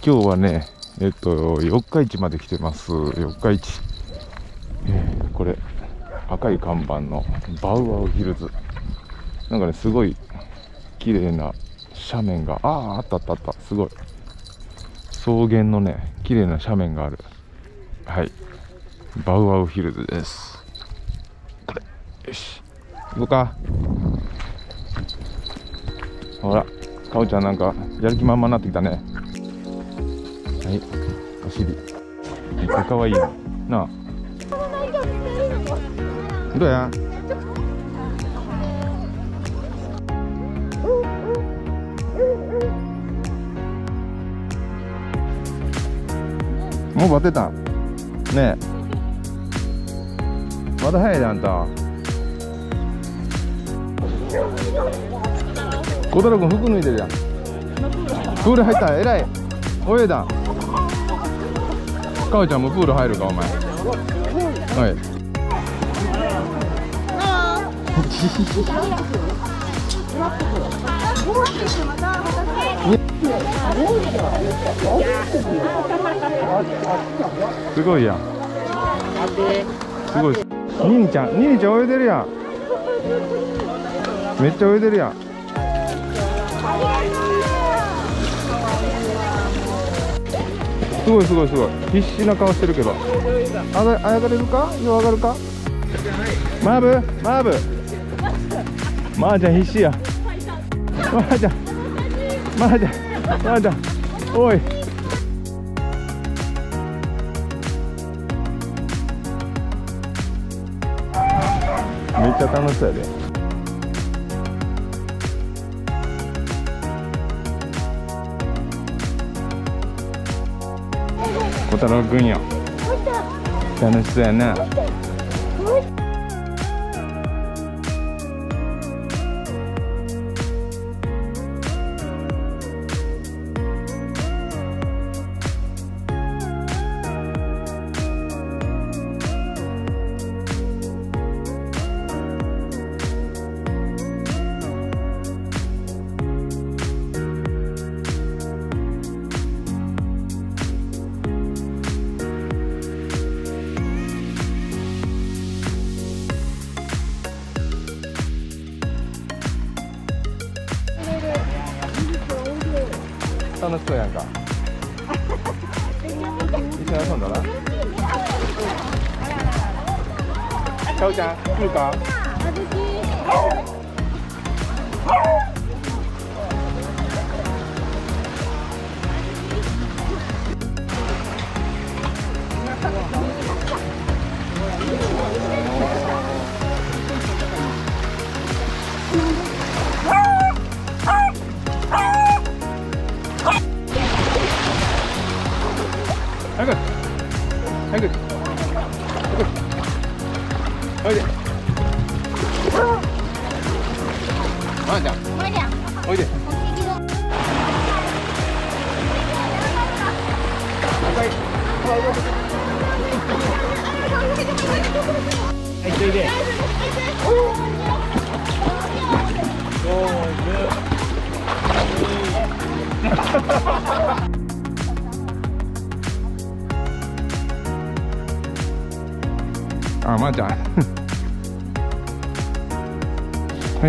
今日はね、四日市まで来てます。四日市。これ、赤い看板のバウアウヒルズ。なんかね、すごい綺麗な斜面が、あった。すごい。草原のね、綺麗な斜面がある。はい。バウアウヒルズです。これ、よし。行こうか。ほら、かおちゃんなんか、やる気満々になってきたね。はい、お尻。めっちゃ可愛いなあ。どうや。もうバテたんねえ。まだ早いであんた。小太郎君服脱いでるやん。プール入ったんえらい。泳いだん。かおちゃんもプール入るかお前。はい。すごいやん。すごい。ニニちゃん泳いでるやん。めっちゃ泳いでるやん。すごい。必死な顔してるけど。あがれるか？よう上がるか？マーブ。マーちゃん必死や。マーちゃん。おい。めっちゃ楽しそうやで。小太郎くんよ。楽しそうやな。楽しそうやんか。一緒に遊んだな。かおちゃん来るか？早くおいで。まーちゃんおいで。赤い。はい、おいで。あ、まーちゃん。はい。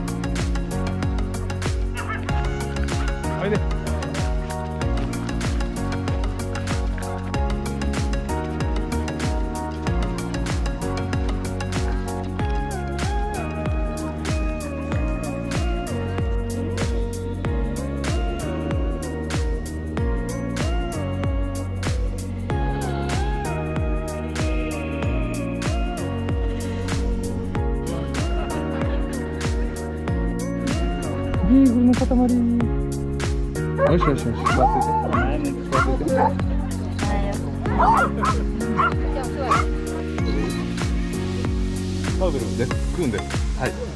おいで。ビーフの塊。よし。座ってて。パウベルです。クーンです。はい。